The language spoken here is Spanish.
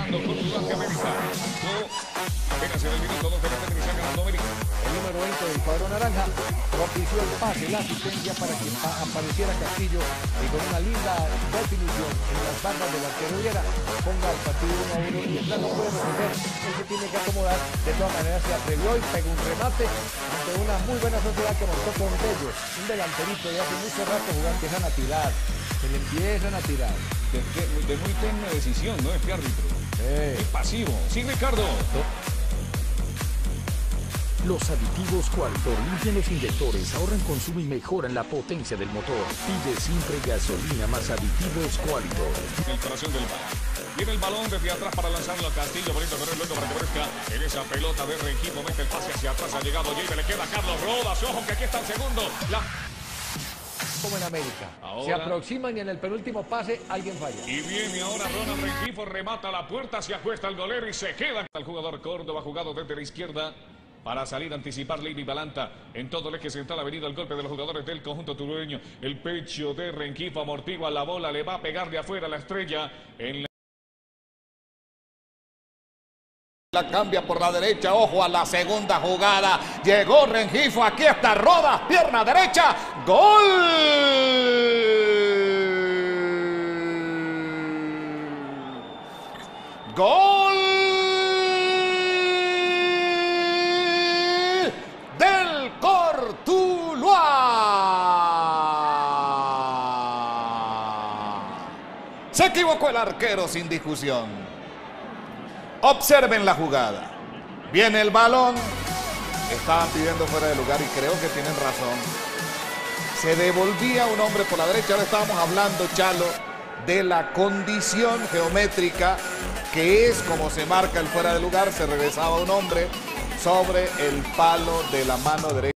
avanzando con Dudante América. Apenas en el minuto 2 de la televisión ganando América. El número 20 del cuadro naranja propició el pase, la asistencia para que apareciera Castillo y con una linda definición en las bandas del arquero Viera ponga el partido 1-1 y el plan no puede resolver. Él se tiene que acomodar. De todas maneras se atrevió y pegó un remate ante una muy buena sociedad que montó con Bello, un delanterito de hace mucho rato jugando. Empiezan a tirar, se le empiezan a tirar. De muy tenue decisión, ¿no? Este árbitro. Muy pasivo. Sí, Ricardo. Los aditivos Qualitor limpian los inyectores, ahorran consumo y mejoran la potencia del motor. Pide siempre gasolina más aditivos Qualitor. El corazón del balón. Viene el balón desde atrás para lanzarlo a Castillo. Bonito correr luego para que aparezca en esa pelota de Rengifo. Mete el pase hacia atrás. Ha llegado Jaime. Le queda a Carlos Rodas. Ojo que aquí está el segundo. Como en América. Ahora, se aproximan y en el penúltimo pase alguien falla. Y viene ahora Ronald Rengifo. Remata la puerta. Se acuesta el golero y se queda. El jugador Córdoba jugado desde la izquierda. Para salir a anticipar Lady Balanta. En todo el eje central ha venido el golpe de los jugadores del conjunto turueño. El pecho de Rengifo amortigua la bola. Le va a pegar de afuera la estrella. La cambia por la derecha, ojo a la segunda jugada. Llegó Rengifo, aquí está Rodas, pierna derecha. ¡Gol! ¡Gol! Del Cortuluá. Se equivocó el arquero sin discusión. Observen la jugada. Viene el balón. Estaban pidiendo fuera de lugar y creo que tienen razón. Se devolvía un hombre por la derecha. Ahora estábamos hablando, Chalo, de la condición geométrica que es como se marca el fuera de lugar. Se regresaba un hombre sobre el palo de la mano derecha.